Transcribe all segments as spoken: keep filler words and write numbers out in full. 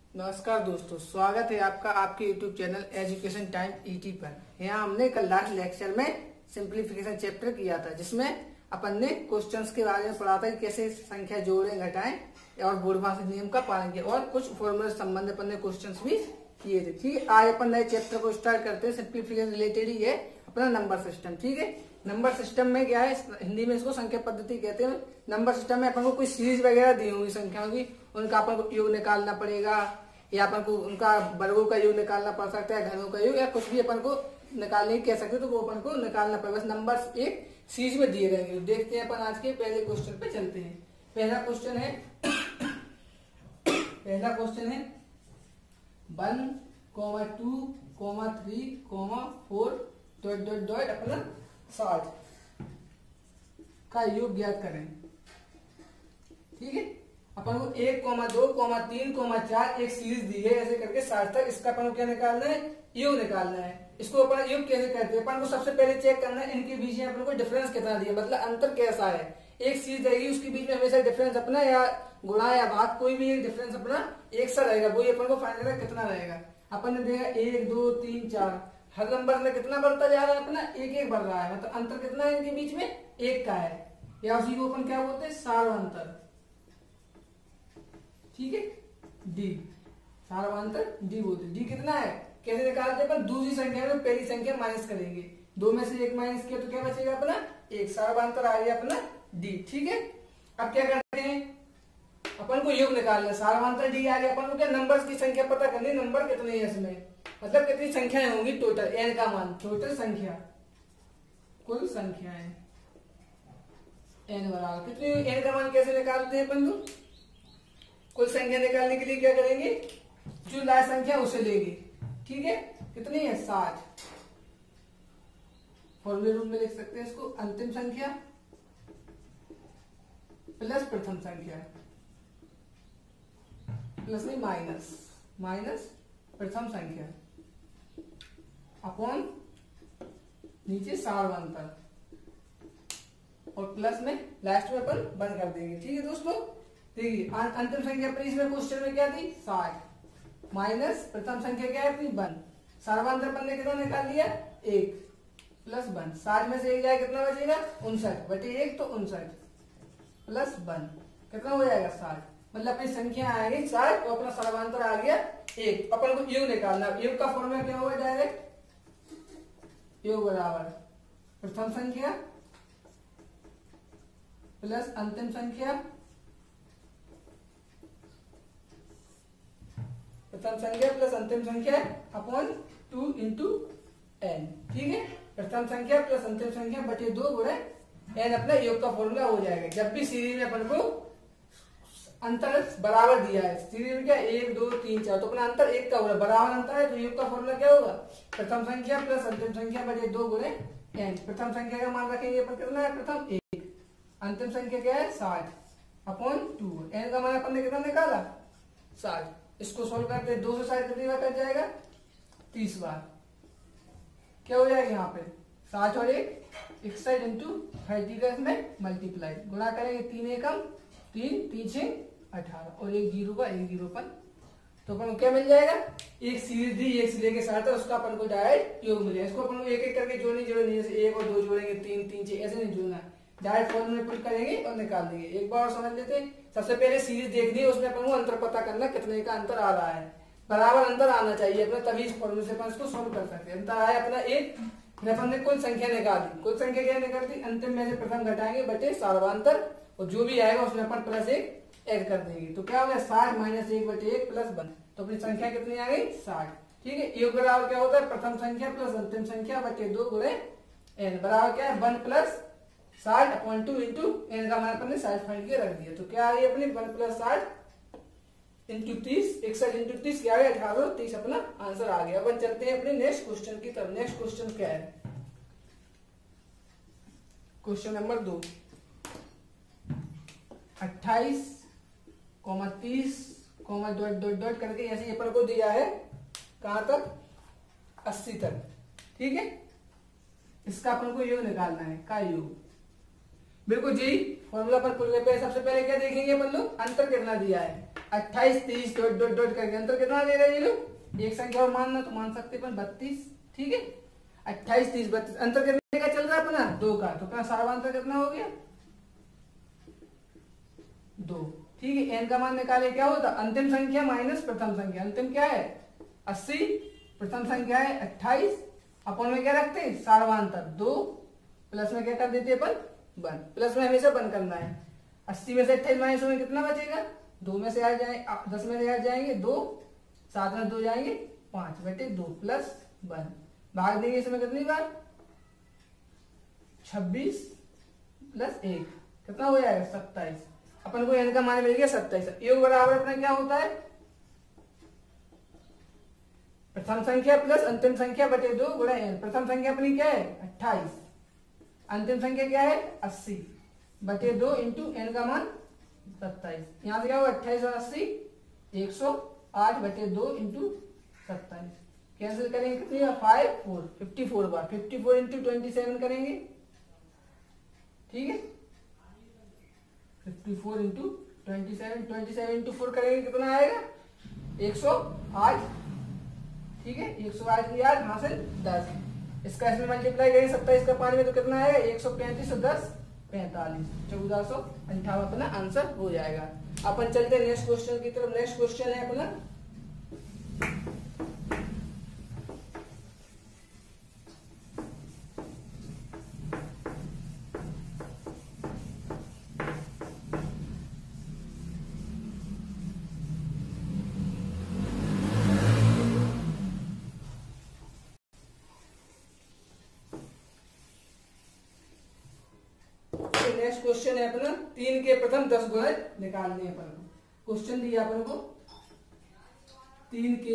नमस्कार दोस्तों, स्वागत है आपका आपके YouTube channel education time ET पर। यहाँ हमने कल लास्ट लेक्चर में सिंप्लीफिकेशन चैप्टर किया था, जिसमें अपन ने क्वेश्चंस के बारे में पढ़ा था कि कैसे संख्या जोड़ें घटाएं और बोर्डमासी नियम का पालन किया, और कुछ फॉर्मूला संबंध अपन ने क्वेश्चंस भी किए थे। ठीक है, आज अपन नए चैप्टर को स्टार्ट करते हैं। सिंप्लीफिकेशन रिलेटेड ही है अपना नंबर सिस्टम। ठीक है, नंबर सिस्टम में क्या है, हिंदी में इसको संख्या पद्धति कहते हैं। नंबर सिस्टम में अपन को कोई सीरीज वगैरह दी होंगी संख्याओं की, उनका अपन को योग निकालना पड़ेगा, या अपन को उनका वर्गों का योग निकालना पड़ सकता है, घनों का योग, या कुछ भी अपन को निकालने कह सकते हो, तो वो अपन को निकालना पड़ेगा। बस नंबर्स एक सीरीज में दिए गए। देखते हैं अपन आज के पहले क्वेश्चन पे चलते हैं। पहला क्वेश्चन है पहला क्वेश्चन है one comma two comma three comma four dot dot dot अपना साठ का योग ज्ञात करें। ठीक है, अपन को एक कोमा दो कोमा तीन कोमा चार एक सीरीज दी है, ऐसे करके साठ तक इसका अपन को क्या निकालना है, योग निकालना है। इसको अपन योग कैसे करते हैं, अपन को सबसे पहले चेक करना है इनके बीच में अपन को डिफरेंस कितना दिया, मतलब अंतर कैसा है। एक सीरीज रहेगी, उसके बीच में हमेशा डिफरेंस अपना या गुणा या भाग कोई भी एक डिफरेंस अपना एक सा रहेगा, वही अपन को फाइंड करना कितना रहेगा। अपन ने देखा एक दो तीन चार, हर नंबर में कितना बढ़ता जा रहा है, अपना एक एक बढ़ रहा है, मतलब अंतर कितना है इनके बीच में, एक का है, या उसी को अपन क्या बोलते हैं, सार्वंतर। ठीक है, डी सार्वंतर डी बोलते हैं। डी कितना है, कैसे निकालते हैं अपन, दूसरी संख्या में पहली संख्या माइनस करेंगे, दो में से एक माइनस किया तो क्या बचेगा अपना एक, सार्वंतर आ गया अपना डी। ठीक है, अब क्या करते हैं, अपन को योग निकालना, सार्वंतर डी आ गया। अपन को क्या नंबर्स की संख्या पता करनी, नंबर कितने हैं इसमें, मतलब कितनी संख्याएं होंगी टोटल, एन का मान, टोटल संख्या, कुल संख्याएं एन बराबर कितनी, एन का मान कैसे निकालते हैं अपन लोग, कुल संख्या निकालने के लिए क्या करेंगे, जो लास्ट संख्या उसे लेंगे। ठीक है, कितनी है साठ, फॉर्मूले रूप में लिख सकते हैं इसको, अंतिम संख्या प्लस प्रथम संख्या, प्लस नहीं माइनस, माइनस प्रथम संख्या अपॉन नीचे सार्वंतर, और प्लस में लास्ट में अपन बंद कर देंगे। ठीक है दोस्तों, देखिए अंतिम संख्या पर इसमें क्वेश्चन में क्या थी साठ, माइनस प्रथम संख्या क्या है अपनी वन, सार्वंतर अपन ने कितना निकाल लिया एक, प्लस वन, साठ में से एक जाए कितना बचेगा उनसठ, बटे एक तो उनसठ, प्लस वन कितना हो जाएगा साठ, मतलब अपनी संख्या आएगी साठ और अपना सार्वंतर आ गया एक। अपन को योग निकालना, योग का फॉर्मूला क्या होगा, डायरेक्ट योग बराबर प्रथम संख्या प्लस अंतिम संख्या, प्रथम संख्या प्लस अंतिम संख्या अपॉन टू इंटू एन। ठीक है, प्रथम संख्या प्लस अंतिम संख्या बटे दो गुणे एन, अपना योग का फॉर्मूला हो जाएगा। जब भी सीरीज में अपन को अंतर बराबर दिया है, सीरीज में क्या एक दो तीन चार, तो अपना अंतर एक का हो रहा है, बराबर अंतर है, तो योग का फॉर्मूला क्या होगा, प्रथम संख्या प्लस अंतिम संख्या बटे दो गुणे एन। प्रथम संख्या का मान रखेंगे अपन कितना है, प्रथम एक, अंतिम संख्या क्या है साठ अपॉन टू, एन का मान अपन ने कितना निकाला साठ। इसको सोल्व करते दो सौ साठ कितनी बार कट जाएगा, तीस बार, क्या हो जाएगा यहाँ पे साठ और एक इकसठ इंटू थर्टी का इसमें मल्टीप्लाई, गुणा करेंगे तीन एकम तीन, तीन छह अठारह, और एक जीरो का एक जीरो पर, तो अपन को क्या मिल जाएगा, एक सीरीज दी एक से लेके साठ है, उसका अपन को डायरेक्ट योग मिलेगा। इसको अपन को एक एक करके जोड़नी जोड़नी, जैसे एक और दो जोड़ेंगे तीन, तीन छह, ऐसे नहीं जोड़ना, डायरेक्ट फॉर्मूले में पुट करेंगे और निकाल देंगे। एक बार और समझ लेते हैं, सबसे पहले सीरीज देखनी है, उसमें अपन को अंतर पता करना कितने का अंतर आ रहा है, बराबर अंतर आना चाहिए अपना, तभी इस फॉर्मूले से अपन इसको सोल्व कर सकते हैं। अंतर आया अपना एक, अपन ने कुल संख्या निकाली, कुल संख्या क्या निकालती, अंतिम में से प्रथम घटाएंगे बटे सार्वंतर, और जो भी आएगा उसमें अपन प्लस एक ऐड कर देंगे, तो क्या हो गया साठ माइनस एक बटे एक प्लस वन, तो अपनी संख्या कितनी आ गई साठ। ठीक है, योग बराबर क्या होता है, प्रथम संख्या प्लस अंतिम संख्या बटे दो गुणे एन, बराबर क्या है वन प्लस साठ अपॉन टू इंटू एन का मान अपन ने साठ फाइंड के रख दिया, तो क्या आ गई अपनी वन प्लस साठ इंटू तीस, इकसठ इंटू तीस क्या आ गया अठारह, तीस अपना आंसर आ गया। अपन चलते हैं अपने नेक्स्ट क्वेश्चन की तरफ। नेक्स्ट क्वेश्चन क्या है, क्वेश्चन नंबर दो, अट्ठाईस कोमा तीस कोमा डॉट डॉट डॉट करके ऐसे अपन को दिया है कहां तक, अस्सी तक। ठीक है, इसका अपन को योग निकालना है, का योग, बिल्कुल जी फॉर्मूला पर पुल पे सबसे पहले क्या देखेंगे अपन लोग, अंतर कितना दिया है, अट्ठाईस तीस डॉट डॉट डॉट करके अंतर कितना दे रहा है ये लोग, एक संख्या और मानना तो मान सकते अपन बत्तीस, ठीक है। अट्ठाईस तीस बत्तीस अंतर कितने का चल रहा है अपना, दो का, तो अपना सार्वंतर कितना हो गया, दो, ठीक है। एन का मान निकाले, क्या होता, अंतिम संख्या माइनस प्रथम संख्या, अंतिम क्या है अस्सी, प्रथम संख्या है अट्ठाईस, अपन में क्या रखते हैं सार्वंतर दो, प्लस में क्या कर देते हैं अपन वन, प्लस में हमेशा वन करना है। अस्सी में से अट्ठाईस माइनस में कितना बचेगा, दो में से आ जाए दस में से आ जाएंगे दो, सात में दो जाएंगे पांच बटे दो प्लस वन, भाग देंगे इसमें कितनी बार, छब्बीस प्लस एक कितना हो जाएगा सत्ताईस, अपन को एन का मान मिल गया सत्ताईस। योग बराबर अपना क्या होता है, प्रथम संख्या प्लस अंतिम संख्या बटे दो गुणा एन। प्रथम संख्या अपनी क्या है अट्ठाईस, अंतिम संख्या क्या है अस्सी बटे दो इंटू एन का मान सत्ताईस। यहां से क्या होगा अट्ठाईस और अस्सी एक सौ आठ बटे दो इंटू सत्ताईस, कैंसिल करेंगे कितनी बार, फाइव फोर फिफ्टी फोर बार, fifty four into twenty seven करेंगे, ठीक है। Fifty four into twenty seven, twenty seven into four करेंगे कितना आएगा एक सौ आठ, ठीक है। एक सौ आठ की आठ हासिल दस, इसका इसमें मल्टीप्लाई करेंगे सत्ताईस का पांच में तो कितना आएगा एक सौ पैंतीस और दस पैंतालीस, चौदह सौ अंठावन अपना आंसर हो जाएगा। अपन चलते हैं नेक्स्ट क्वेश्चन की तरफ। नेक्स्ट क्वेश्चन है अपना नेक्स्ट क्वेश्चन है अपना तीन के प्रथम दस गुणज निकालने हैं अपन को। क्वेश्चन दिया अपन को तीन के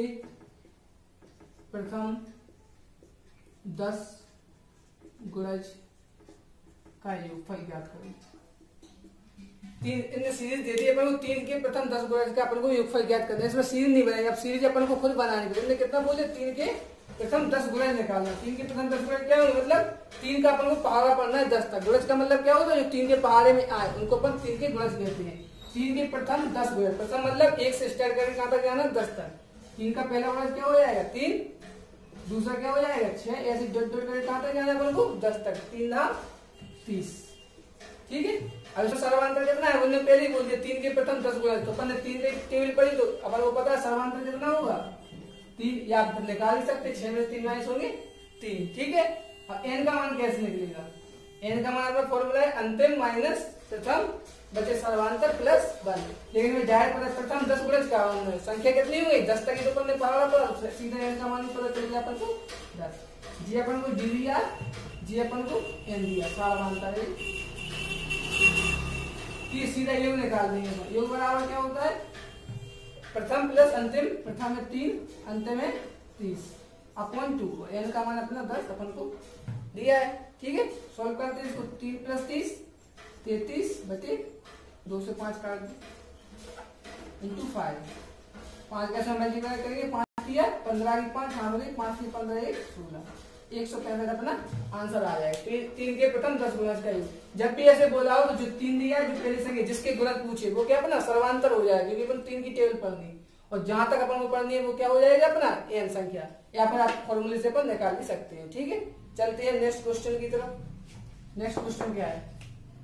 प्रथम दस गुणज का योगफल ज्ञात करो। तीन इनने सीरीज दे दी अपन को, तीन के प्रथम दस गुणज का अपन को योगफल ज्ञात करना है। इसमें सीरीज नहीं बनाएगी, अब सीरीज अपन को खुद बनानी पड़ेगी। इनने कितना बोले तीन के प्रथम दस गुणज निकालना। तीन के प्रथम दस गुणज क्या होगा, मतलब तीन का अपन को पहाड़ा पढ़ना है दस तक। गुणज का मतलब क्या होता है, जो तीन के पहाड़े में आए उनको अपन तीन के गुणज कहते हैं। तीन के प्रथम दस गुणज, प्रथम मतलब एक से स्टार्ट करके कहां तक जाना, दस तक। तीन का पहला गुणज क्या हो जाएगा तीन, दूसरा क्या हो जाएगा छह, ऐसे डॉट डॉट करके कहां तक जाना अपन को दस तक, तीन नाम तीस, ठीक है। अब इसमें सर्वांतर कितना है, उन्होंने पहले ही बोल दिया तीन के प्रथम दस गुणज, तो अपन ने तीन की टेबल पढ़ी तो अपन को पता है सर्वांतर कितना होगा तीन, या निकाल ही सकते, छह में तीन माइनस होंगे तीन, ठीक है। अब एन का मान कैसे निकलेगा, एन का मान अपना फॉर्मूला है अंतिम माइनस प्रथम बचे सर्वांतर प्लस वन। लेकिन में डायरेक्ट पता प्रथम दस गुणज का संख्या कितनी हुई दस तक ही, तो अपन ने पढ़ा पड़ा सीधे एन का मान पता चल गया अपन को दस। जी अपन को डी दिया, जी अपन को एन दिया, सर्वांतर ये सीधा योग निकाल देंगे। योग बराबर क्या होता है प्रथम प्लस अंतिम, प्रथम में तीन अंतिम में तीस अपॉन टू, एन का मान अपना दस अपन को दिया है, ठीक है। सॉल्व करते हैं इसको, तीन प्लस तीस तैतीस बटे दो से पांच काट दो इंटू फाइव, पांच का समय मल्टीप्लाई करेंगे, पांच किया पंद्रह की पांच हाँ गई, पांच की पंद्रह एक सोलह, एक सौ पैंसठ अपना आंसर आ जाएगा। तीन के प्रथम दस गुणज का योग। जब भी ऐसे बोला हो तो जो तीन दिया है, जो पहले संख्या जिसके गुणज पूछे वो क्या अपना सर्वांतर हो जाएगा, क्योंकि अपन तीन की टेबल पढ़नी और जहां तक अपन को पढ़नी है वो क्या हो जाएगा अपना एन संख्या, या फिर आप फॉर्मूले से अपन निकाल भी सकते हैं, ठीक है। चलते हैं नेक्स्ट क्वेश्चन की तरफ। नेक्स्ट क्वेश्चन क्या है,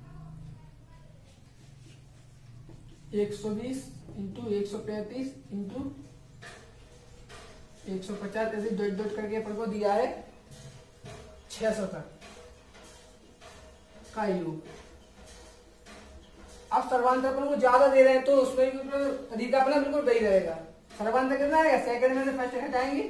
एक सौ बीस इंटू एक सौ पैंतीस इंटू एक सौ पचास ऐसे डॉट डॉट करके अपन को दिया है छह सौ तक का योग। अब सर्वांतर अपन को ज्यादा दे रहे हैं तो उसमें भी अधिक अपना बिल्कुल वही रहेगा। सर्वांतर कितना रहेगा, सेकंड में से फर्स्ट हटाएंगे,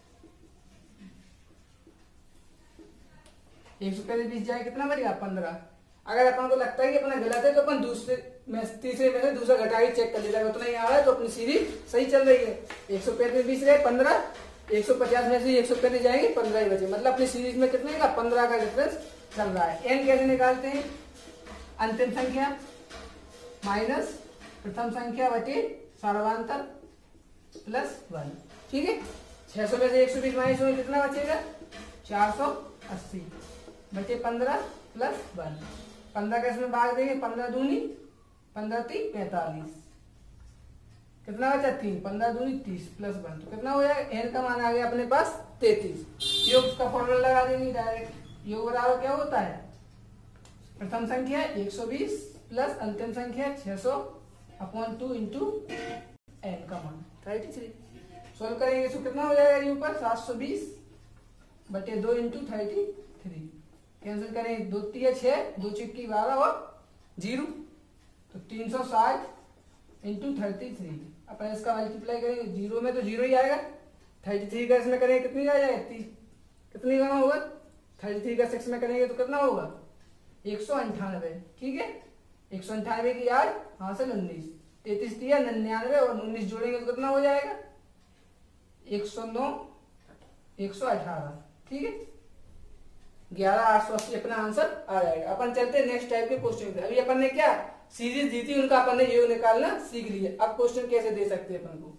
एक सौ पैंतीस बीस जाए कितना बचेगा पंद्रह। अगर अपन को लगता है कि अपना गलत है तो अपन दूसरे में तीसरे में से दूसरा घटा के चेक कर लेगा, उतना ही आ रहा है तो अपनी सीरीज सही चल रही है। एक सौ पैंतीस बीस रहे पंद्रह, एक सौ पचास में से एक सौ पैंतीस जाएंगे पंद्रह ही बचे, मतलब अपनी सीरीज में कितने का पंद्रह का डिफरेंस चल रहा है। एन कैसे निकालते हैं, अंतिम संख्या माइनस प्रथम संख्या बटे सर्वांतर प्लस वन, ठीक है। छह सौ में से एक सौ बीस माइनस होगा कितना बचेगा चार सौ अस्सी बचे पंद्रह प्लस वन, पंद्रह का इसमें भाग देंगे, पंद्रह दूनी पंद्रह तीन पैंतालीस, कितना बचा तीन, पंद्रह दूनी तीस प्लस वन, तो कितना हो जाएगा एन का मान आ गया अपने पास तैतीस। योग का फॉर्मूला लगा देंगे डायरेक्ट। योग बराबर क्या होता है, प्रथम संख्या एक सौ बीस प्लस अंतिम संख्या छह सौ अपॉन टू इंटू एन का मान थर्टी थ्री। सोल्व करेंगे तो कितना हो जाएगा ये ऊपर सात सौ बीस बटे दो इंटू थर्टी थ्री। कैंसिल करेंगे, दो तीन छह, दो चिक्की बारह और जीरो, तो तीन सौ साठ इंटू थर्टी थ्री। अपन इसका मल्टीप्लाई करेंगे, जीरो में तो जीरो ही आएगा, थर्टी थ्री का इसमें करेंगे कितनी आ जाएगा, कितनी गणा होगा, थर्टी थ्री का सिक्स में करेंगे तो कितना होगा एक सौ अंठानवे। ठीक है, एक सौ अंठानवे की आठ हासिल उन्नीस, तैतीस दिया निन्यानवे और उन्नीस जोड़ेंगे तो कितना हो जाएगा एक सौ नौ, एक सौ अठारह। ठीक है, ग्यारह आठ सौ अस्सी अपना आंसर आ जाएगा। अपन चलते हैं नेक्स्ट टाइप के क्वेश्चन। अभी अपन ने क्या सीरीज दी थी, उनका अपन ने योग निकालना सीख लिया। अब क्वेश्चन कैसे दे सकते हैं अपन को,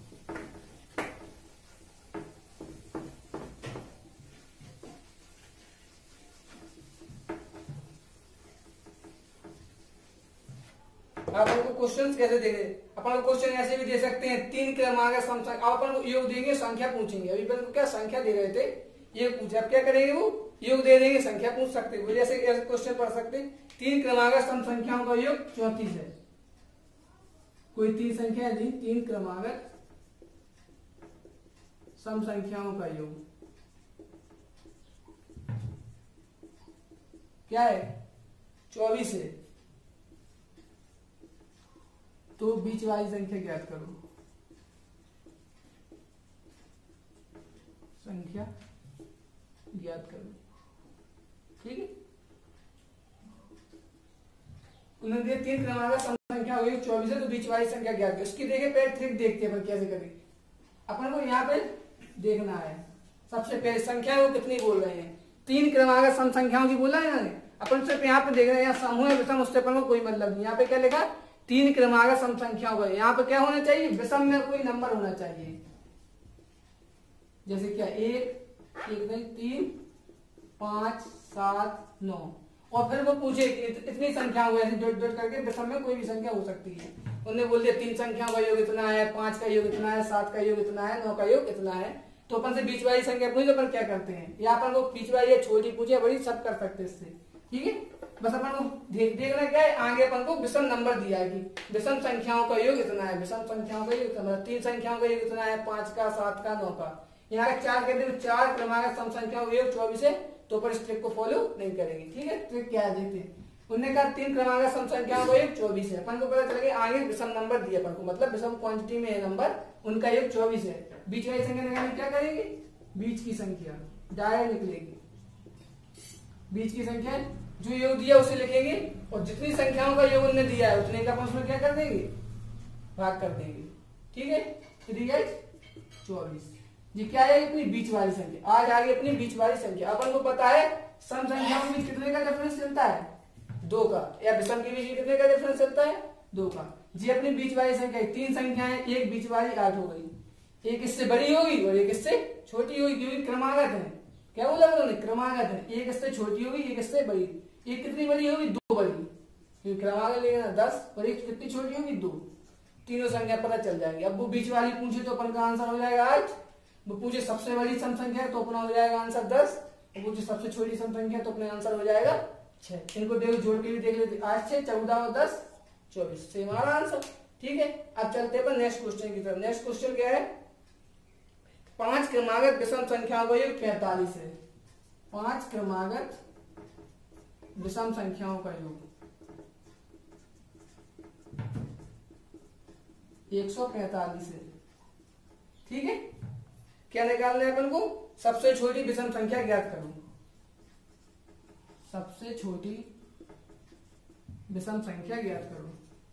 अपन को क्वेश्चन कैसे देंगे, अपन को क्वेश्चन ऐसे भी दे सकते हैं, तीन क्रमांक समसंख्या, अपन को योग देंगे संख्या पूछेंगे। अभी अपन को क्या संख्या दे रहे थे, ये पूछा, अब क्या करेंगे वो योग दे देंगे, संख्या पूछ सकते हैं। जैसे ऐसे क्वेश्चन पढ़ सकते हैं, तीन क्रमांक सम संख्याओं का योग चौंतीस है। कोई तीन संख्या दी, तीन क्रमागत सम संख्याओं का योग क्या है चौबीस है, तो बीच वाली संख्या ज्ञात करो। संख्या ज्ञात करो। ठीक है, उन्होंने तीन क्रमांक सम संख्या हुई चौबीस है, तो बीच वाली संख्या ज्ञात करो। इसकी देखे पहले ट्रिक देखते हैं अपन कैसे करेंगे। अपन को यहाँ पे देखना है सबसे पहले संख्या वो कितनी बोल रहे हैं, तीन क्रमांक सम संख्याओं की बोला है ना, अपन सिर्फ यहाँ पे देख रहे हैं, यहाँ समूह है विषम, उससे अपन को कोई मतलब नहीं। यहाँ पे क्या लिखा, तीन क्रमांक सम संख्याओं का, यहाँ पे क्या होना चाहिए, विषम में कोई नंबर होना चाहिए। जैसे क्या एक, एक नहीं, तीन, पांच, सात, नौ, और फिर वो पूछे कि इतनी संख्या हुई, ऐसे डॉट डॉट करके विषम में कोई भी संख्या हो सकती है। उन्होंने बोल दिया तीन संख्याओं का योग इतना है, पांच का योग इतना है, सात का योग इतना है, नौ का योग इतना है, तो अपन से बीच वाली संख्या पूछे, अपन क्या करते हैं, या अपन को बीच वाली है, छोटी पूछे, बड़ी, सब कर सकते हैं इससे। ठीक है, बस अपन को देख देखना क्या है, आगे अपन को विषम नंबर दिया है कि विषम संख्याओं का योग इतना है, विषम संख्याओं का योग इतना, तीन संख्याओं का योग इतना है, पांच का, सात का, नौ का। यहाँ का चार कहते हैं, चार क्रमांक सम संख्याओं का योग चौबीस है, तो पर इस ट्रिक को फॉलो नहीं करेंगे। ठीक है, ट्रिक क्या है देखते हैं। उन्होंने कहा तीन क्रमांक सम संख्याओं का योग चौबीस है, अपन को पता चला कि आगे विषम नंबर दिया अपन को, मतलब विषम क्वांटिटी में है नंबर, उनका योग चौबीस है। बीच वाली संख्या निकालने क्या करेंगे, बीच की संख्या डायरेक्ट निकलेगी, बीच की संख्या जो योग दिया उसे लिखेंगे, और जितनी संख्याओं का योग उन्होंने दिया है उतने का अपन उसमें क्या कर देंगे, भाग कर देंगे। ठीक है, थ्री एट चौबीस, ये क्या है, अपनी बीच वाली संख्या। आज आगे अपनी बीच वाली संख्या। अपन को पता है सम संख्याओं के बीच कितने का डिफरेंस चलता है, दो का, या विषम के बीच कितने का डिफरेंस चलता है, दो का। जी अपनी बीच वाली संख्या, तीन संख्याएं, एक बीच वाली आठ हो गई, एक इससे बड़ी होगी और एक इससे छोटी होगी, क्योंकि क्रमागत है। क्या बोला उन्होंने, क्रमागत है, एक इससे छोटी होगी, एक इससे बड़ी। एक कितनी बड़ी होगी, दो बड़ी, क्योंकि क्रमागत लेना दस, और एक कितनी छोटी होगी, दो। तीनों संख्या पता चल जाएंगे। अब वो बीच वाली पूछे तो अपन का आंसर हो जाएगा आठ, वो पूछे सबसे बड़ी सम संख्या तो अपना हो जाएगा आंसर दस, वो पूछे सबसे छोटी सम संख्या तो अपना आंसर हो जाएगा छह। इनको देखो जोड़ के भी देख लेते, आठ छह चौदह और दस चौबीस, से हमारा आंसर। ठीक है, अब चलते हैं नेक्स्ट क्वेश्चन की तरफ। नेक्स्ट क्वेश्चन क्या है, पांच क्रमागत विषम संख्याओं का योग पैंतालीस है। पांच क्रमागत विषम संख्याओं का योग एक सौ पैंतालीस है। ठीक है, क्या निकालना है अपन को, सबसे छोटी विषम संख्या ज्ञात करो। सबसे छोटी विषम संख्या ज्ञात करो।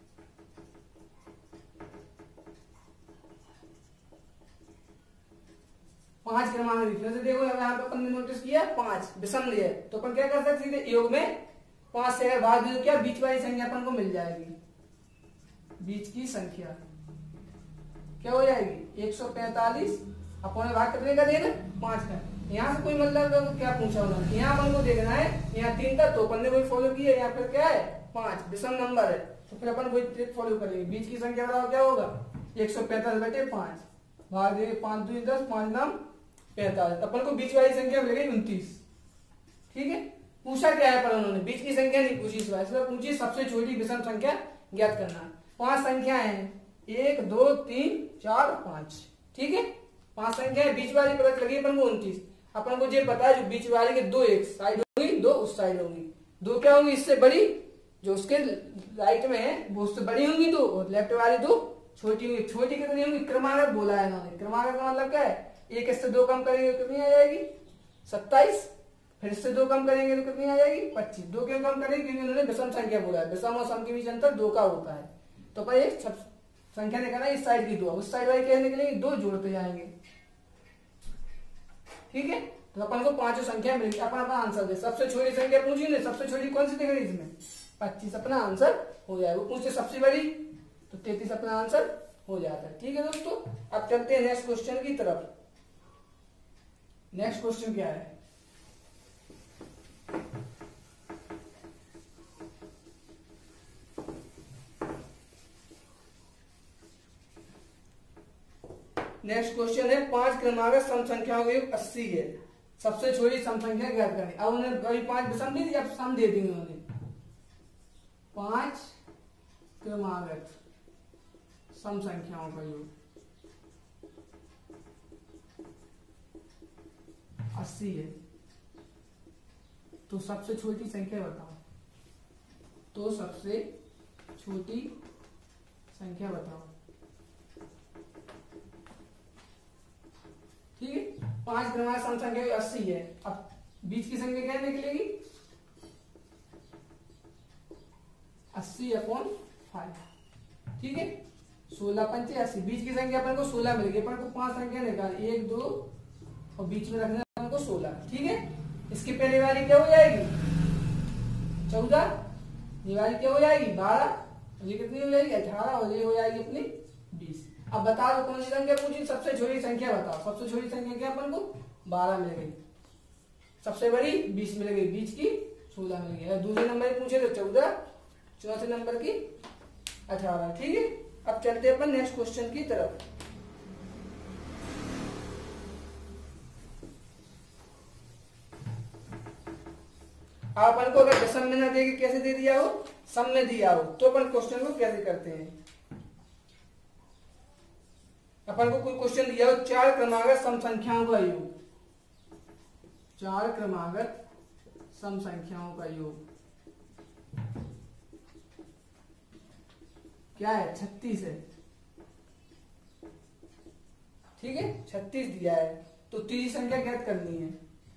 पांच क्रमांक लिखने से देखो, यहाँ पे अपन ने नोटिस किया पांच विषम दिया, तो अपन क्या कर सकते हैं, योग में पांच से अगर भाग दे तो क्या बीच वाली संख्या अपन को मिल जाएगी। बीच की संख्या क्या हो जाएगी, एक सौ पैंतालीस अपन भाग कितने का देना, पांच का। यहाँ से कोई मतलब क्या पूछा उन्होंने, यहाँ अपन को देखना है, यहाँ तीन का तो अपन ने वही फॉलो किया, यहाँ फिर क्या है पांच विषम नंबर है, तो फिर अपन वही ट्रिक फॉलो करेंगे। बीच की संख्या बताओ क्या होगा, एक सौ पैंतालीस बटे पांच, भाग देंगे पांच दो दस, पांच नाम पैंतालीस, अपन को बीच वाली संख्या मिलेगी उनतीस। ठीक है, पूछा क्या है पर उन्होंने, बीच की संख्या नहीं पूछी, इस बार इसमें पूछी सबसे छोटी विषम संख्या ज्ञात करना। पांच संख्या है, एक दो तीन चार पांच। ठीक है, पांच संख्या है, बीच वाली पलट लगी अपन को उनतीस। अपन को ये पता है जो बीच वाली के दो एक साइड होगी, दो उस साइड होगी, दो क्या होंगी इससे बड़ी, जो उसके राइट में है वो उससे बड़ी होंगी दो, और लेफ्ट वाली दो छोटी होंगी। छोटी कितनी होंगी, क्रमागत बोला है इन्होंने। क्रमागत का मतलब क्या है, एक इससे दो कम करेंगे तो कितनी आ जाएगी सत्ताईस, फिर इससे दो कम करेंगे तो कितनी आ जाएगी पच्चीस। दो क्यों कम करेंगे, क्योंकि उन्होंने विषम संख्या बोला है, विषम और सम के बीच अंतर दो का होता है। तो पर एक संख्या निकालना, इस साइड की दो, उस साइड वाली क्या निकलेंगे, दो जोड़ते जाएंगे। ठीक है, तो अपन को पांचों संख्या मिलेगी। अपन अपना आंसर दे, सबसे छोटी संख्या पूछी ना, सबसे छोटी कौन सी दिख रही है इसमें, पच्चीस, अपना आंसर हो जाएगा। वो पूछते सबसे बड़ी तो तैतीस, अपना आंसर हो जाता है। ठीक है दोस्तों, अब चलते हैं नेक्स्ट क्वेश्चन की तरफ। नेक्स्ट क्वेश्चन क्या है, नेक्स्ट क्वेश्चन है पांच क्रमागत सम संख्याओं का योग अस्सी है, सबसे छोटी सम संख्या ज्ञात करनी। अब उन्हें कभी पांच विषम दे दी, अब सम दे दी उन्होंने। पांच क्रमागत सम संख्याओं का योग अस्सी है, तो सबसे छोटी संख्या बताओ, तो सबसे छोटी संख्या बताओ। ठीक है, पांच क्रमागत सम संख्या अस्सी है, अब बीच की संख्या क्या निकलेगी, अस्सी अपॉन फाइव। ठीक है, सोलह पंचे अस्सी, बीच की संख्या अपन को सोलह मिलेगी। अपन को पांच संख्या निकाल, एक दो और बीच में रखना अपन को सोलह। ठीक है, इसकी पहले वाली क्या हो जाएगी चौदह, ये वाली क्या हो जाएगी बारह, ये कितनी हो जाएगी अठारह, और ये हो जाएगी अपनी बीस। अब बता दो कौन सी संख्या पूछी, सबसे छोटी संख्या बताओ। सबसे छोटी संख्या क्या अपन को बारह मिल गई, सबसे बड़ी बीस मिल गई, बीच की सोलह मिल गई। दूसरे नंबर पूछे तो चौदह, चौथे नंबर की अठारह। ठीक है, अब चलते अपन नेक्स्ट क्वेश्चन की तरफ। आप अपन को अगर दशम में ना दे के कैसे दे दिया हो, सम में दिया हो, तो अपन क्वेश्चन को कैसे करते हैं। अपन को कोई क्वेश्चन दिया हो, चार क्रमागत सम संख्याओं का योग, चार क्रमागत सम संख्याओं का योग क्या है, छत्तीस है। ठीक है, छत्तीस दिया है, तो तीसरी संख्या ज्ञात करनी है।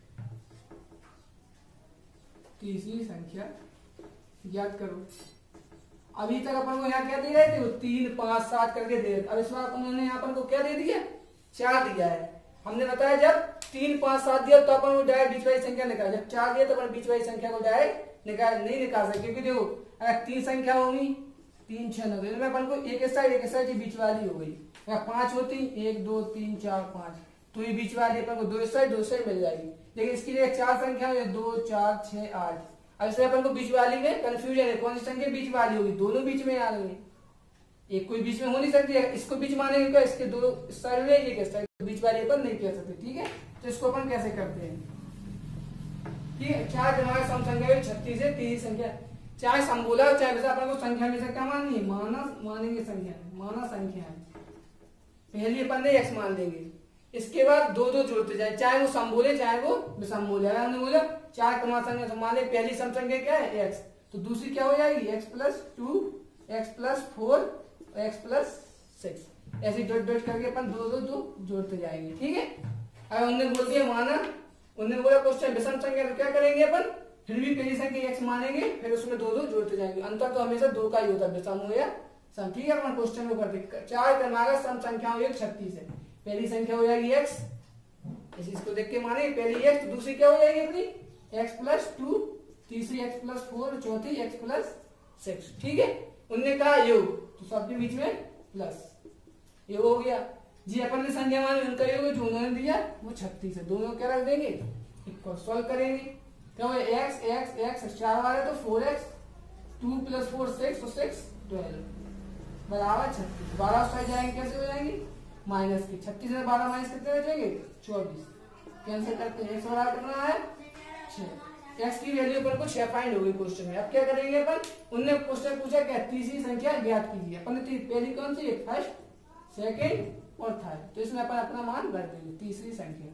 तीसरी संख्या ज्ञात करो। अभी तक अपन को यहाँ क्या दे रहे थे, वो तीन पांच सात करके दे रहे थे। अब इस बार उन्होंने यहाँ अपन को क्या दे दिया, चार दिया है। हमने बताया जब तीन पांच सात दिया तो अपन वो डायरेक्ट बीच वाली संख्या निकाल, जब चार दिया तो अपन बीच वाली संख्या को डायरेक्ट निकाल नहीं निकाल सकते, क्योंकि देखो अगर तीन संख्या होगी, तीन छह नौ, इसमें अपन को एक साइड एक साइड बीच वाली हो गई। अगर पांच होती, एक दो तीन चार पांच, तो ये बीच वाली अपन को दो साइड दो साइड मिल जाएगी। लेकिन इसकी जगह चार संख्या है, दो चार छह आठ। अब इसमें अपन को बीच वाली में कंफ्यूजन है, कौन सी संख्या बीच वाली होगी, दोनों बीच में आ रही है, एक कोई बीच में हो नहीं सकती है। इसको बीच मानेंगे क्या, इसके दो इस साइड में एक इस साइड, बीच वाली अपन नहीं कह सकते। ठीक है, तो इसको अपन कैसे करते हैं। ठीक है, चार क्रमागत सम संख्या छत्तीस है, तीसरी संख्या चाहे सम बोला चाहे वैसा अपन को संख्या में से क्या माननी है, माना मानेंगे संख्या, माना संख्या है। पहली अपन ने एक्स मान लेंगे, इसके बाद दो दो जोड़ते जाए, चाहे वो सम बोले चाहे वो विषम बोले। हमने बोला चार क्रमागत संख्या मान ले, पहली सम संख्या क्या है एक्स, तो दूसरी क्या हो जाएगी x plus two, x plus four, x plus six, ऐसे डॉट डॉट करके अपन दो दो दो जोड़ते जाएंगे। ठीक है, अब उन्होंने बोल दिया माना, उन्होंने बोला क्वेश्चन विषम संख्या, तो क्या करेंगे अपन, फिर भी पहली संख्या एक्स मानेंगे, फिर उसमें दो दो जोड़ते जाएंगे। अंतर तो हमेशा दो का ही होता है, विषम हो या सम। ठीक है, अपन क्वेश्चन को करते, चार क्रमागत सम संख्याओं एक छत्तीस है, पहली संख्या हो जाएगी एक्स, इसको देख के माने पहली एक्स, तो दूसरी क्या हो जाएगी अपनी एक्स प्लस टू, तीसरी एक्स प्लस फोर, चौथी एक्स प्लस सिक्स। ठीक है, उनने कहा योग, तो सबके बीच में प्लस, ये हो गया जी। अपन ने संख्या मानी, उनका योग जो उन्होंने दिया वो छत्तीस है, दोनों क्या रख देंगे इक्वल, सॉल्व करेंगे। क्या हो एक्स एक्स एक्स चार बार है तो four x, two plus four six, तो सिक्स ट्वेल्व। बराबर छत्तीस। बारह साइड जाएंगे कैसे हो जाएंगे माइनस की, छत्तीस में बारह माइनस कितने बचेंगे चौबीस। कैंसिल करते हैं, एक्स बराबर कितना है छह। एक्स की वैल्यू अपन को छह फाइंड हो गई क्वेश्चन में। अब क्या करेंगे अपन, उनने क्वेश्चन पूछा क्या तीसरी संख्या ज्ञात कीजिए। अपन ने पहली कौन सी है फर्स्ट सेकेंड और थर्ड, तो इसमें अपन अपना मान भर देंगे। तीसरी संख्या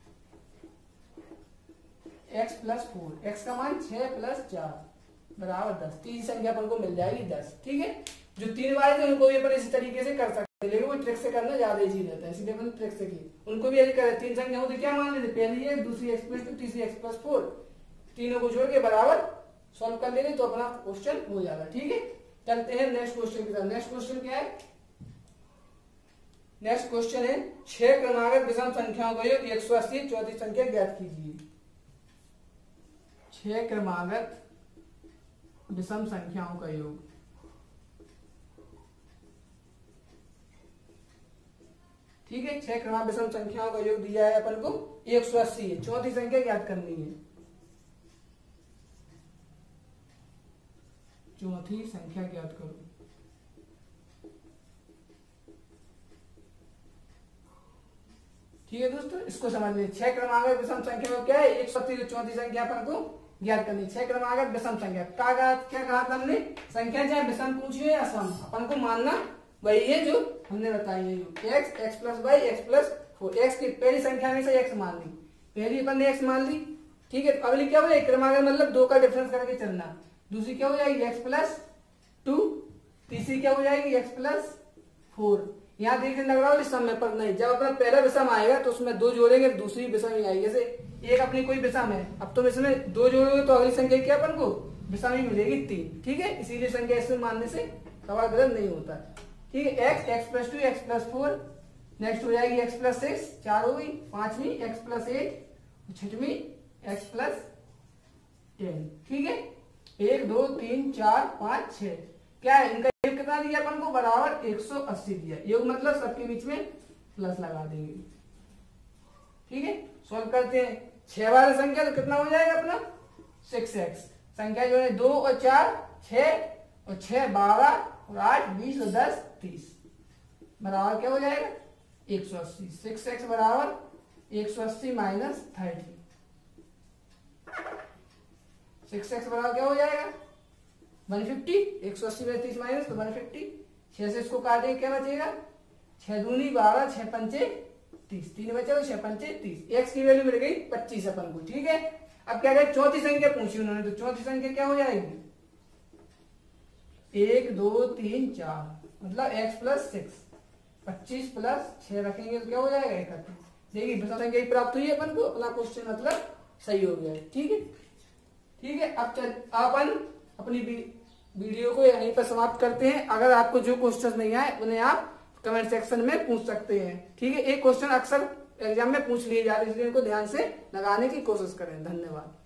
x प्लस फोर, एक्स का मान छह प्लस चार बराबर दस। तीसरी संख्या अपन को मिल जाएगी दस। ठीक है, जो तीन बार थे उनको भी अपन इसी तरीके से कर सकते हैं, लेकिन वो ट्रिक से करना ज्यादा इजी रहता है, इसलिए अपन ट्रिक से की। उनको भी यदि करें तीन संख्या होती क्या मान लेते, पहली है दूसरी एक्स प्लस टू तीसरी एक्स प्लस फोर, तीनों को छोड़ के बराबर सॉल्व कर लेंगे तो अपना क्वेश्चन हो जाएगा। ठीक है, चलते हैं नेक्स्ट क्वेश्चन की तरफ। नेक्स्ट क्वेश्चन क्या है, नेक्स्ट क्वेश्चन है छह क्रमागत विषम संख्याओं का योग एक सौ अस्सी चौथी संख्या ज्ञात कीजिए। छह क्रमागत विषम संख्याओं का योग, ठीक है, छह क्रमागत विषम संख्याओं का योग दिया है अपन को एक सौ अस्सी है, चौथी संख्या ज्ञात करनी है। चौथी संख्या ज्ञात करो। ठीक है दोस्तों, इसको समझ लीजिए। छह क्रमागत विषम संख्या में क्या है एक सौ अस्सी, चौथी संख्या अपन को ज्ञात करनी। छह क्रमागत विषम संख्या क्या कहा क्या कहा था हमने, संख्या चाहे विषम पूछी है या सम, अपन को मानना वही है जो हमने बताई है। X x plus y x plus four, x की पहली संख्या में से एक्स मान ली, पहली अपन ने एक्स मान ली। ठीक है, अगली क्या हो जाएगी क्रमागत मतलब दो का डिफरेंस करके चलना। दूसरी क्या हो जाएगी एक्स प्लस टू, तीसरी क्या हो जाएगी एक्स प्लस फोर। यहाँ देखने लग रहा हो इस समय पर नहीं, जब अपना पहला विषम आएगा तो उसमें दो जोड़ेंगे दूसरी विषम ही आएगी। जैसे एक अपनी कोई विषम है, अब तुम इसमें दो जोड़ोगे तो अगली संख्या क्या अपन को विषम ही मिलेगी तीन। ठीक है, इसीलिए संख्या इसमें मानने से सवाल गलत नहीं होता। ठीक है, x x plus two x plus four, next हो जाएगी एक्स प्लस सिक्स, चार हो गई, पांचवी एक्स प्लस एट, छठवीं एक्स प्लस टेन। ठीक है, एक दो तीन चार पांच छह, क्या है इनका योग कितना दिया अपन को बराबर एक सौ अस्सी दिया। योग मतलब सबके बीच में प्लस लगा देंगे। ठीक है, सॉल्व करते हैं। छह बार संख्या तो कितना हो जाएगा अपना सिक्स एक्स, संख्या जो है दो और चार छह, और छह बारह और आठ बीस और दस तीस, बराबर क्या हो जाएगा एक सौ अस्सी। सिक्स एक्स बराबर एक सौ अस्सी माइनस थर्टी, सिक्स एक्स बराबर क्या हो जाएगा वन फिफ्टी। एक सौ अस्सी में तीस माइनस तो वन फिफ्टी। छह से इसको काटेंगे क्या बचेगा, छह दूनी बारह, छह पंचे तीस, तीन बचे तो छह पंचे तीस। एक्स की वैल्यू मिल गई पच्चीस अपन को। ठीक है, अब क्या करें चौथी संख्या पूछी उन्होंने, तो चौथी संख्या क्या हो जाएगी एक दो तीन चार, मतलब एक्स प्लस सिक्स, पच्चीस प्लस छह रखेंगे तो क्या हो जाएगा इकतीस। देखिए संख्या प्राप्त हुई है अपन को, अपना क्वेश्चन मतलब सही हो गया है। ठीक है, ठीक है, अब चल अपन अपनी वीडियो को यहीं पर समाप्त करते हैं। अगर आपको जो क्वेश्चन नहीं आए उन्हें आप कमेंट सेक्शन में पूछ सकते हैं। ठीक है, एक क्वेश्चन अक्सर एग्जाम में पूछ लिए जाते हैं, इसलिए इनको ध्यान से लगाने की कोशिश करें। धन्यवाद।